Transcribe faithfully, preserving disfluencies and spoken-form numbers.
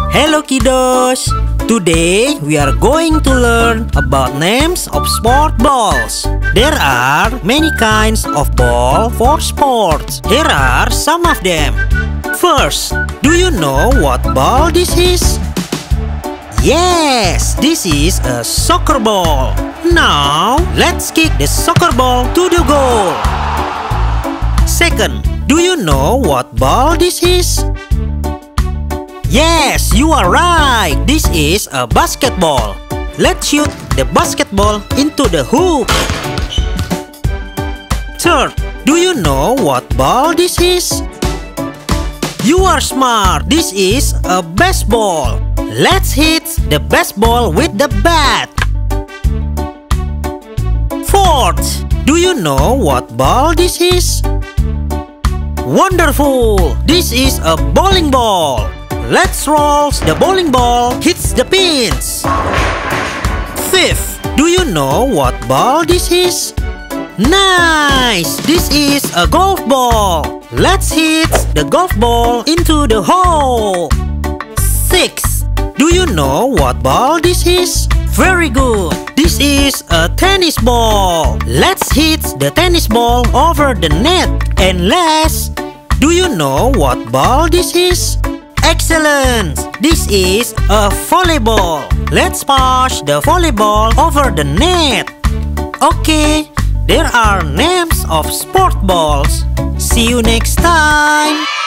Hello kiddos! Today we are going to learn about names of sport balls. There are many kinds of ball for sports. Here are some of them. First, do you know what ball this is? Yes, this is a soccer ball. Now, let's kick the soccer ball to the goal. Second, do you know what ball this is? Yes, you are right. This is a basketball. Let's shoot the basketball into the hoop. Third, do you know what ball this is? You are smart. This is a baseball. Let's hit the baseball with the bat. Fourth, do you know what ball this is? Wonderful! This is a bowling ball. Let's roll the bowling ball hits the pins. Fifth, do you know what ball this is? Nice! This is a golf ball. Let's hit the golf ball into the hole. Sixth, do you know what ball this is? Very good! This is a tennis ball. Let's hit the tennis ball over the net. And last, do you know what ball this is? Excellent! This is a volleyball. Let's push the volleyball over the net. Okay, there are names of sport balls. See you next time!